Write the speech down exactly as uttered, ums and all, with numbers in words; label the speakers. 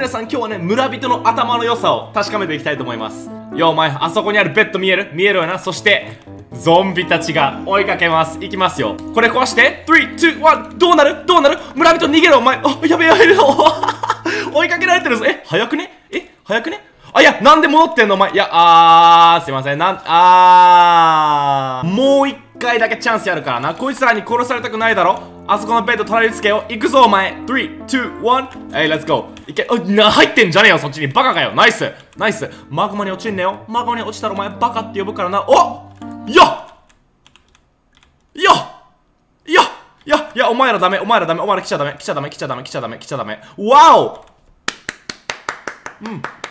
Speaker 1: 皆さん今日はね、村人の頭の良さを確かめていきたいと思います。よお前、あそこにあるベッド見える見えるよな。そしてゾンビたちが追いかけます。いきますよ。これ壊して、スリー、ツー、ワン、どうなるどうなる村人逃げろ、お前。あ、やべやべやべ。追いかけられてるぞ。え、早くねえ、早くねあ、いや、なんで戻ってんのお前。いや、あー、すいません。なん、あー。もう一回だけチャンスやるからな。こいつらに殺されたくないだろ。あそこのベッド取り付けよう。行くぞ、お前。スリー、ツー、ワン。はい、レッツゴー。いけ、あ、な、入ってんじゃねえよ、そっちに。バカかよ。ナイス。ナイス。マグマに落ちんねよ。マグマに落ちたらお前、バカって呼ぶからな。おっやっやっいやいやいや、お前らダメ、お前らダメ、お前ら来ちゃダメ、来ちゃダメ、来ちゃダメ、来ちゃダメ、来ちゃダメ、来ちゃダメ。わおうん。